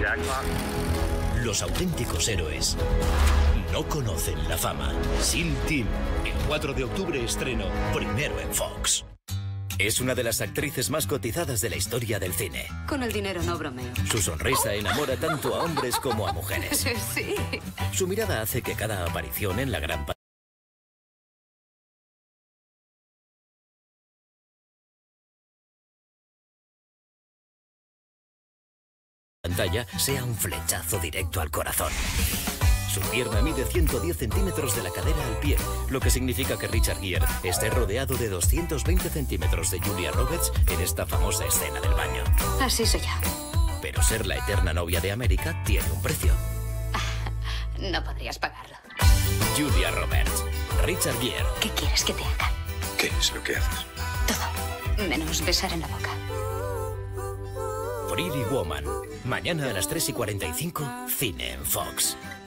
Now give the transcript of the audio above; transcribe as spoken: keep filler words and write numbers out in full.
Los auténticos héroes no conocen la fama. SEAL Team, el cuatro de octubre estreno, primero en Fox. Es una de las actrices más cotizadas de la historia del cine. Con el dinero no bromeo. Su sonrisa enamora tanto a hombres como a mujeres. Sí. Su mirada hace que cada aparición en la gran pantalla sea un flechazo directo al corazón. Su pierna mide ciento diez centímetros de la cadera al pie, lo que significa que Richard Gere esté rodeado de doscientos veinte centímetros de Julia Roberts en esta famosa escena del baño. Así soy yo. Pero ser la eterna novia de América tiene un precio. No podrías pagarlo. Julia Roberts, Richard Gere. ¿Qué quieres que te haga? ¿Qué es lo que haces? Todo, menos besar en la boca. Pretty Woman. Mañana a las tres y cuarenta y cinco, cine en Fox.